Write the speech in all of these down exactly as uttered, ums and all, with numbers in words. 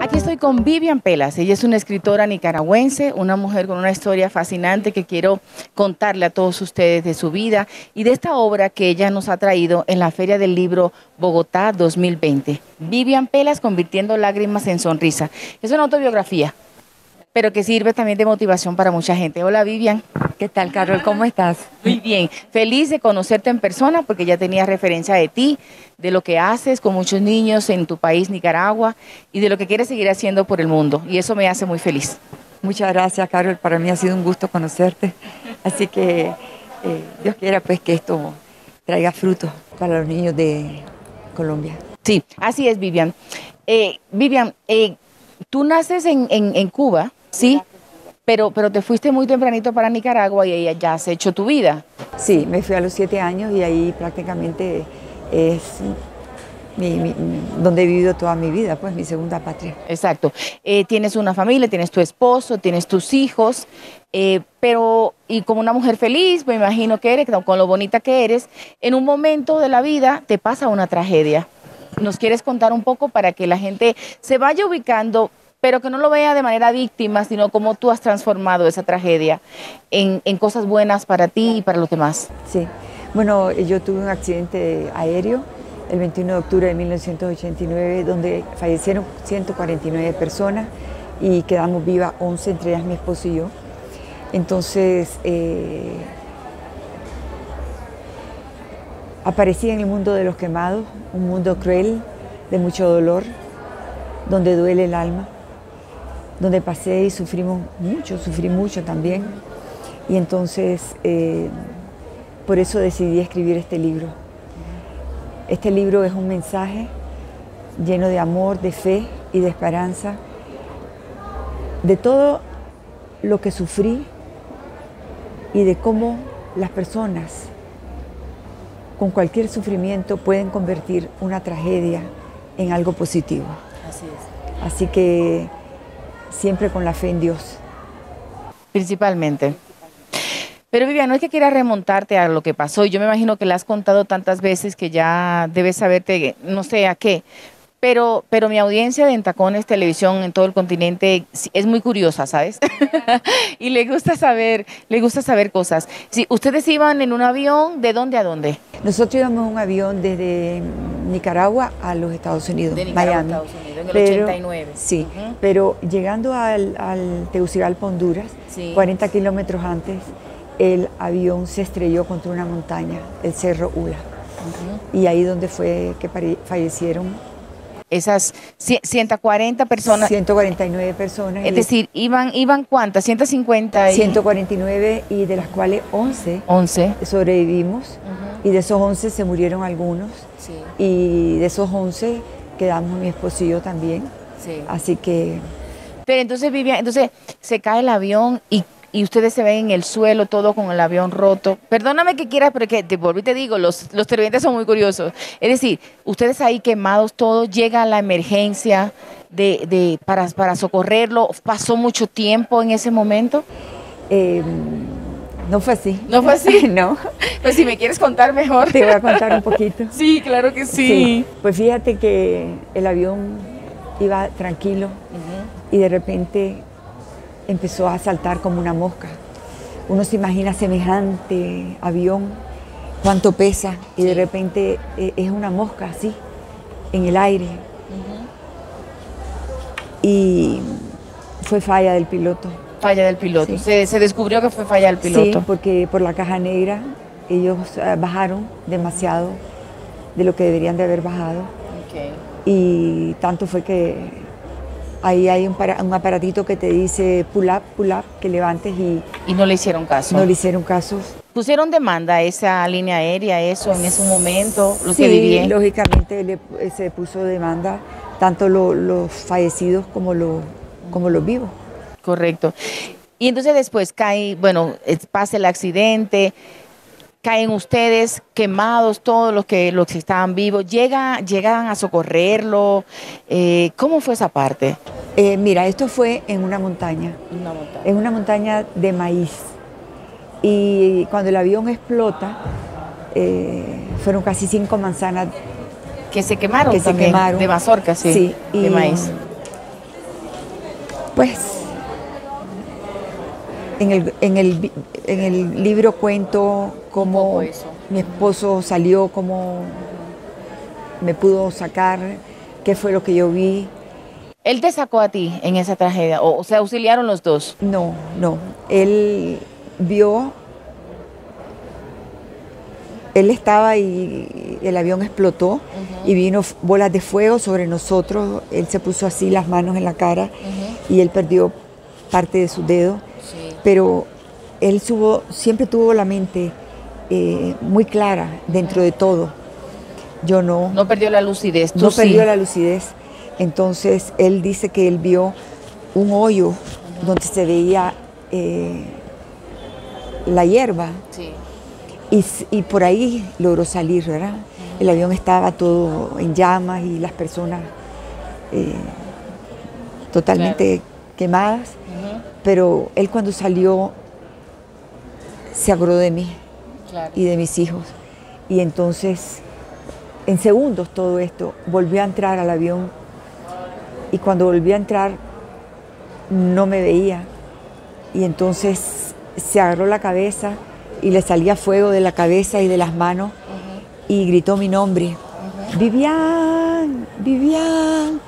Aquí estoy con Vivian Pelas. Ella es una escritora nicaragüense, una mujer con una historia fascinante que quiero contarle a todos ustedes de su vida y de esta obra que ella nos ha traído en la Feria del Libro Bogotá dos mil veinte. Vivian Pelas, convirtiendo lágrimas en sonrisa. Es una autobiografía, pero que sirve también de motivación para mucha gente. Hola, Vivian. ¿Qué tal, Carol? ¿Cómo estás? Muy bien. Feliz de conocerte en persona porque ya tenía referencia de ti, de lo que haces con muchos niños en tu país, Nicaragua, y de lo que quieres seguir haciendo por el mundo. Y eso me hace muy feliz. Muchas gracias, Carol. Para mí ha sido un gusto conocerte. Así que eh, Dios quiera pues que esto traiga frutos para los niños de Colombia. Sí, así es, Vivian. Eh, Vivian, eh, tú naces en, en, en Cuba, ¿sí? Pero, pero te fuiste muy tempranito para Nicaragua y ahí ya has hecho tu vida. Sí, me fui a los siete años y ahí prácticamente es mi, mi, donde he vivido toda mi vida, pues mi segunda patria. Exacto. Eh, tienes una familia, tienes tu esposo, tienes tus hijos, eh, pero y como una mujer feliz, me imagino que eres, con lo bonita que eres, en un momento de la vida te pasa una tragedia. ¿Nos quieres contar un poco para que la gente se vaya ubicando, pero que no lo vea de manera víctima, sino cómo tú has transformado esa tragedia en, en cosas buenas para ti y para los demás? Sí, bueno, yo tuve un accidente aéreo el veintiuno de octubre de mil novecientos ochenta y nueve, donde fallecieron ciento cuarenta y nueve personas y quedamos vivas once, entre ellas mi esposo y yo. Entonces, eh, aparecí en el mundo de los quemados, un mundo cruel, de mucho dolor, donde duele el alma, donde pasé y sufrimos mucho, sufrí mucho también. Y entonces, eh, por eso decidí escribir este libro. Este libro es un mensaje lleno de amor, de fe y de esperanza, de todo lo que sufrí y de cómo las personas con cualquier sufrimiento pueden convertir una tragedia en algo positivo. Así es. Así que siempre con la fe en Dios. Principalmente. Pero Vivian, no es que quieras remontarte a lo que pasó, y yo me imagino que la has contado tantas veces que ya debes saberte, no sé a qué, pero, pero mi audiencia de En Tacones Televisión en todo el continente es muy curiosa, ¿sabes? Y le gusta saber, le gusta saber cosas. Si ustedes iban en un avión, ¿de dónde a dónde? Nosotros íbamos en un avión desde Nicaragua a los Estados Unidos, de Nicaragua Miami. A Estados Unidos, en el pero, ochenta y nueve. Sí, uh-huh. Pero llegando al, al Tegucigalpa, Honduras, sí. cuarenta kilómetros antes, el avión se estrelló contra una montaña, el Cerro Ula. Uh-huh. Y ahí donde fue que fallecieron esas ciento cuarenta personas. ciento cuarenta y nueve personas. Es decir, iban, iban ¿cuántas? ciento cincuenta. Y... ciento cuarenta y nueve y de las cuales once, once. sobrevivimos. Uh-huh. Y de esos once se murieron algunos. Sí. Y de esos once quedamos mi esposo y yo también. Sí. Así que... Pero entonces, Vivian, entonces se cae el avión y y ustedes se ven en el suelo todo con el avión roto. Perdóname que quieras, pero que te volví y te digo, los, los televidentes son muy curiosos. Es decir, ustedes ahí quemados todos, llega la emergencia de, de, para, para socorrerlo. ¿Pasó mucho tiempo en ese momento? Eh, no fue así. ¿No fue así? No. Pues si me quieres contar mejor. Te voy a contar un poquito. Sí, claro que sí. sí. Pues fíjate que el avión iba tranquilo uh-huh. y de repente empezó a saltar como una mosca. Uno se imagina semejante avión, cuánto pesa, y sí. de repente eh, es una mosca así, en el aire. Uh-huh. Y fue falla del piloto. Falla del piloto. Sí. Se, se descubrió que fue falla del piloto. Sí, porque por la caja negra ellos uh, bajaron demasiado de lo que deberían de haber bajado. Okay. Y tanto fue que ahí hay un, para, un aparatito que te dice pull up, pull up, que levantes y... Y no le hicieron caso. No le hicieron caso. ¿Pusieron demanda a esa línea aérea, eso, en ese momento, lo sí, que vivían? Lógicamente le, se puso demanda, tanto lo, los fallecidos como, lo, como los vivos. Correcto. Y entonces después cae, bueno, pasa el accidente, caen ustedes quemados, todos los que, los que estaban vivos, ¿Llega, llegan a socorrerlo? Eh, ¿Cómo fue esa parte? Eh, mira, esto fue en una montaña, una montaña, en una montaña de maíz. Y cuando el avión explota, eh, fueron casi cinco manzanas que se quemaron que también, se quemaron. De mazorca, sí, sí de y, maíz. Pues en el, en el, en el libro cuento cómo mi esposo salió, cómo me pudo sacar, qué fue lo que yo vi. ¿Él te sacó a ti en esa tragedia o se auxiliaron los dos? No, no. Él vio, él estaba y el avión explotó uh-huh. y vino bolas de fuego sobre nosotros. Él se puso así las manos en la cara uh-huh. y él perdió parte de su dedo. Sí. Pero él subo, siempre tuvo la mente eh, muy clara dentro uh-huh. de todo. Yo no. No perdió la lucidez. Tú no sí. perdió la lucidez. Entonces él dice que él vio un hoyo uh-huh. donde se veía eh, la hierba sí. y, y por ahí logró salir, ¿verdad? Uh-huh. El avión estaba todo en llamas y las personas eh, totalmente claro. quemadas, uh-huh. pero él cuando salió se acordó de mí claro. y de mis hijos y entonces en segundos todo esto volvió a entrar al avión. Y cuando volví a entrar, no me veía. Y entonces se agarró la cabeza y le salía fuego de la cabeza y de las manos. Uh-huh. Y gritó mi nombre. Uh-huh. Vivian, Vivian.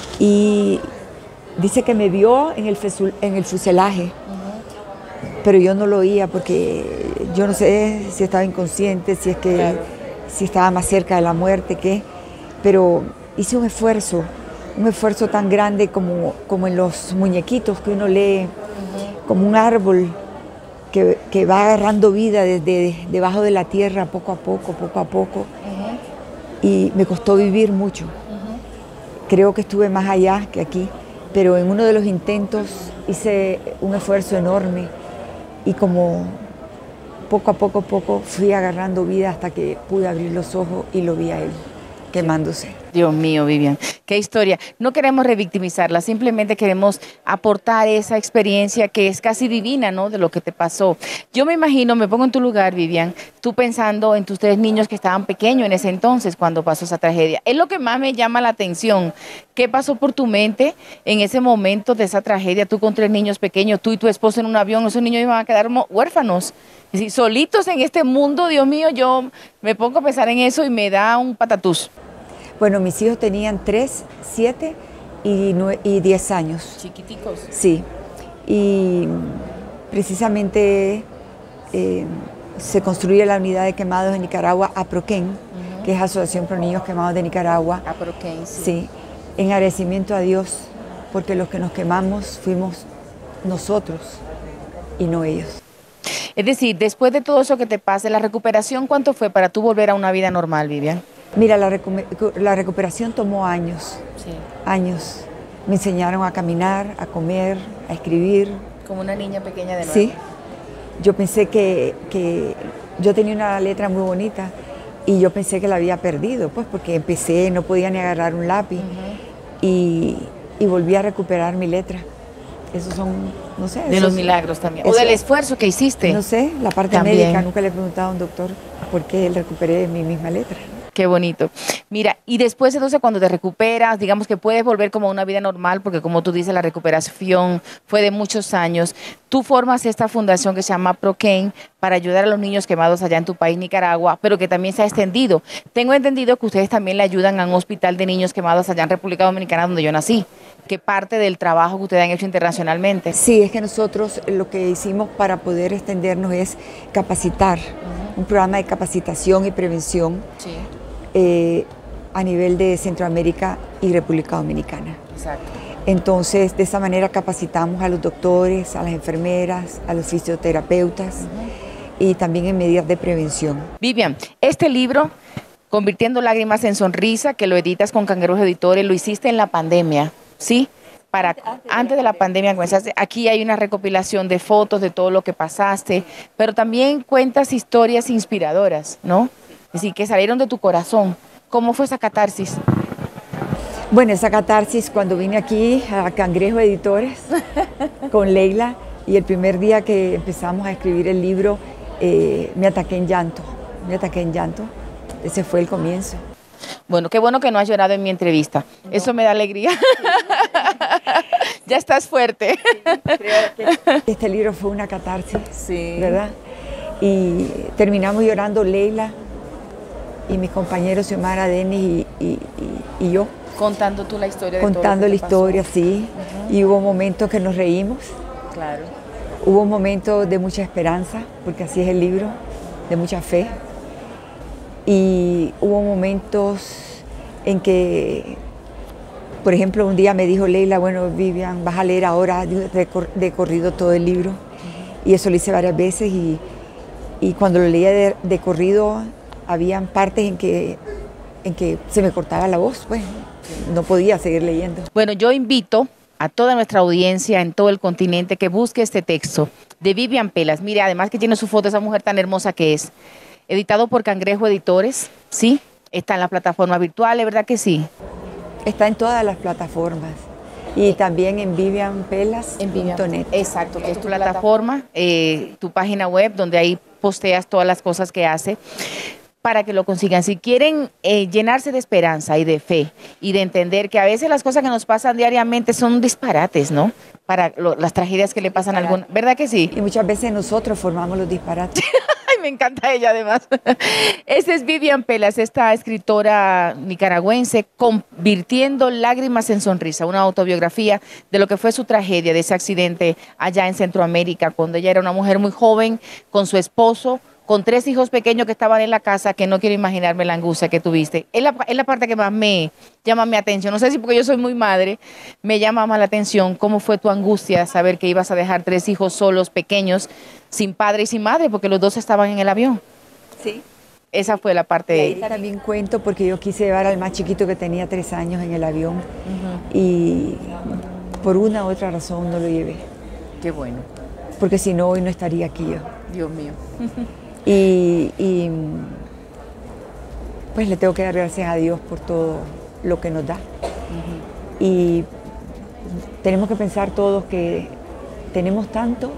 Y dice que me vio en el, fesul, en el fuselaje. Uh-huh. Pero yo no lo oía porque yo no sé si estaba inconsciente, si es que claro. si estaba más cerca de la muerte, qué. Pero hice un esfuerzo. Un esfuerzo tan grande como, como en los muñequitos que uno lee, uh-huh. como un árbol que, que va agarrando vida desde debajo de la tierra poco a poco, poco a poco. Uh-huh. Y me costó vivir mucho. Uh-huh. Creo que estuve más allá que aquí, pero en uno de los intentos hice un esfuerzo enorme y como poco a poco, poco fui agarrando vida hasta que pude abrir los ojos y lo vi a él quemándose. Dios mío, Vivian, qué historia. No queremos revictimizarla, simplemente queremos aportar esa experiencia que es casi divina, ¿no? De lo que te pasó. Yo me imagino, me pongo en tu lugar, Vivian, tú pensando en tus tres niños que estaban pequeños en ese entonces cuando pasó esa tragedia. Es lo que más me llama la atención. ¿Qué pasó por tu mente en ese momento de esa tragedia? Tú con tres niños pequeños, tú y tu esposo en un avión, esos niños iban a quedar huérfanos. Es decir, solitos en este mundo, Dios mío, yo me pongo a pensar en eso y me da un patatús. Bueno, mis hijos tenían tres, siete y, y diez años. Chiquiticos. Sí. Y precisamente eh, se construye la unidad de quemados de Nicaragua, APROQUEN, uh-huh. que es Asociación Pro Niños Quemados de Nicaragua. APROQUEN, sí. Sí. En agradecimiento a Dios, porque los que nos quemamos fuimos nosotros y no ellos. Es decir, después de todo eso que te pase, ¿la recuperación cuánto fue para tú volver a una vida normal, Vivian? Mira, la, recu la recuperación tomó años, sí. años. Me enseñaron a caminar, a comer, a escribir. Como una niña pequeña de nuevo. Sí. Yo pensé que, que yo tenía una letra muy bonita y yo pensé que la había perdido, pues porque empecé, no podía ni agarrar un lápiz uh-huh. y, y volví a recuperar mi letra. Esos son, no sé. De los milagros también. O del esfuerzo que hiciste. No sé, la parte también. médica. Nunca le he preguntado a un doctor por qué recuperé mi misma letra. Qué bonito. Mira, y después entonces cuando te recuperas, digamos que puedes volver como a una vida normal, porque como tú dices, la recuperación fue de muchos años. Tú formas esta fundación que se llama APROQUEN para ayudar a los niños quemados allá en tu país, Nicaragua, pero que también se ha extendido. Tengo entendido que ustedes también le ayudan a un hospital de niños quemados allá en República Dominicana, donde yo nací. ¿Qué parte del trabajo que ustedes han hecho internacionalmente? Sí, es que nosotros lo que hicimos para poder extendernos es capacitar, uh-huh. un programa de capacitación y prevención. Sí. Eh, a nivel de Centroamérica y República Dominicana. Exacto. Entonces, de esa manera capacitamos a los doctores, a las enfermeras, a los fisioterapeutas uh-huh. y también en medidas de prevención. Vivian, este libro, Convirtiendo Lágrimas en Sonrisa, que lo editas con Cangrejo Editores, lo hiciste en la pandemia, ¿sí? Para, antes, antes, antes de la pandemia comenzaste. Aquí hay una recopilación de fotos de todo lo que pasaste, pero también cuentas historias inspiradoras, ¿no? Es decir, que salieron de tu corazón. ¿Cómo fue esa catarsis? Bueno, esa catarsis cuando vine aquí a Cangrejo Editores con Leila y el primer día que empezamos a escribir el libro eh, me ataqué en llanto, me ataqué en llanto. Ese fue el comienzo. Bueno, qué bueno que no has llorado en mi entrevista. No. Eso me da alegría. Ya estás fuerte. Sí, creo que este libro fue una catarsis, sí. ¿Verdad? Y terminamos llorando Leila y mis compañeros Xiomara, Denis y, y, y, y yo. Contando tú la historia de Contando todo lo que la historia, pasó. sí. Uh-huh. Y hubo momentos que nos reímos. Claro. Hubo momentos de mucha esperanza, porque así es el libro, de mucha fe. Y hubo momentos en que, por ejemplo, un día me dijo Leila, bueno, Vivian, vas a leer ahora de, de corrido todo el libro. Uh-huh. Y eso lo hice varias veces y, y cuando lo leía de, de corrido, habían partes en que, en que se me cortaba la voz, pues no podía seguir leyendo. Bueno, yo invito a toda nuestra audiencia en todo el continente que busque este texto de Vivian Pelas. Mire, además que tiene su foto, esa mujer tan hermosa que es. Editado por Cangrejo Editores, ¿sí? Está en la plataforma virtual, ¿es verdad que sí? Está en todas las plataformas y también en vivian pelas punto net. Exacto, que es tu plataforma, eh, tu página web donde ahí posteas todas las cosas que hace para que lo consigan. Si quieren eh, llenarse de esperanza y de fe y de entender que a veces las cosas que nos pasan diariamente son disparates, ¿no? Para lo, las tragedias que le pasan a alguna, ¿verdad que sí? Y muchas veces nosotros formamos los disparates. Ay, me encanta ella además. Esa es Vivian Pelas, esta escritora nicaragüense, convirtiendo lágrimas en sonrisa, una autobiografía de lo que fue su tragedia, de ese accidente allá en Centroamérica, cuando ella era una mujer muy joven, con su esposo, con tres hijos pequeños que estaban en la casa, que no quiero imaginarme la angustia que tuviste. Es la, es la parte que más me llama mi atención. No sé si porque yo soy muy madre, me llama más la atención cómo fue tu angustia, saber que ibas a dejar tres hijos solos, pequeños, sin padre y sin madre, porque los dos estaban en el avión. Sí. Esa fue la parte... Y ahí también cuento porque yo quise llevar al más chiquito que tenía tres años en el avión uh-huh. y por una u otra razón no lo llevé. Qué bueno. Porque si no, hoy no estaría aquí yo. Dios mío. Y, y pues le tengo que dar gracias a Dios por todo lo que nos da. Uh-huh. Y tenemos que pensar todos que tenemos tanto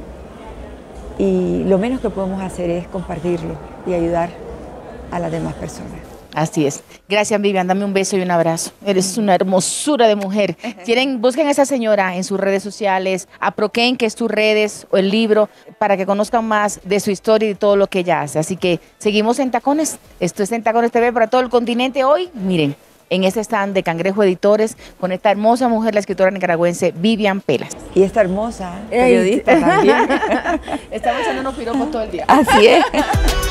y lo menos que podemos hacer es compartirlo y ayudar a las demás personas. Así es. Gracias, Vivian. Dame un beso y un abrazo. Eres una hermosura de mujer. Tienen, busquen a esa señora en sus redes sociales, Aproquén, que es tus redes, o el libro, para que conozcan más de su historia y de todo lo que ella hace. Así que seguimos en Tacones. Esto es en Tacones T V para todo el continente hoy. Miren, en este stand de Cangrejo Editores, con esta hermosa mujer, la escritora nicaragüense Vivian Pelas. Y esta hermosa periodista también. Estamos haciendo unos piropos todo el día. Así es.